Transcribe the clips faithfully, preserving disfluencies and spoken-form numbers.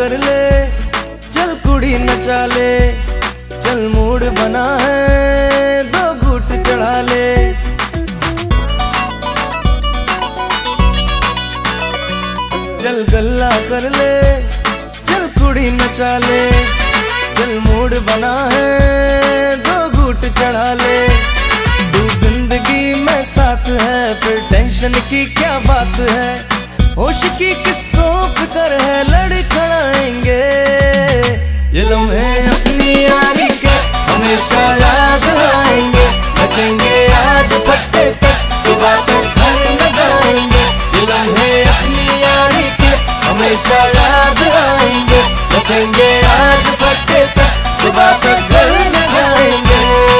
कर ले, चल कुड़ी नचा ले, चल मूड बना है दो घूट चढ़ा ले। चल गल्ला कर ले, चल कुड़ी नचा ले, चल मूड बना है दो घूट चढ़ा ले। तू जिंदगी में साथ है, फिर टेंशन की क्या बात है, होश की किसको फिक्र है, लड़खड़ाएंगे ये लम्हे अपनी यारी के हमेशा याद आएंगे। बचेंगे आज फट्टे तक सुबह तक घर न जाएंगे, ये लम्हे अपनी यारी के हमेशा याद आएंगे। बचेंगे आज फट्टे तक सुबह तक घर न जाएंगे।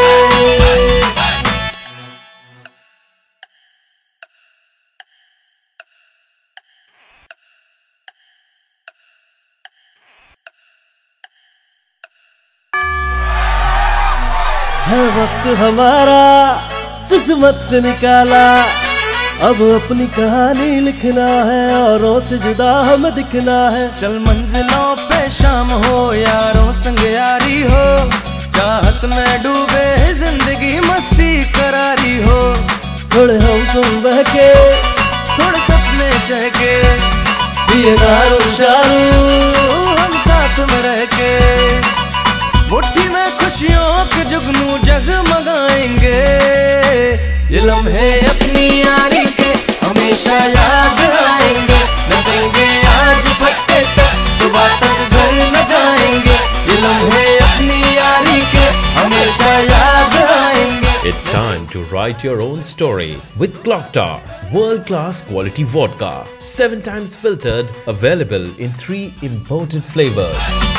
है वक्त हमारा किस्मत से निकाला, अब अपनी कहानी लिखना है, औरों से जुदा हम दिखना है। चल मंजिलों पे शाम हो, यारों संग यारी हो, चाहत में डूबे जिंदगी मस्ती करारी हो। थोड़े हम तुम बहके, थोड़े सपने चहके, ये दारू शारू हम साथ में रह के, मुट्ठी में खुशियों के जुगनू जगमगाएंगे। ये लम्हे अपनी यारी के हमेशा याद आएंगे। नचेंगे आज फट्टे तक सुबह तक घर न जाएंगे, ये लम्हे अपनी यारी के हमेशा याद आएंगे। It's time to write your own story with Vodka, world-class quality vodka, seven times filtered, available in three imported flavors.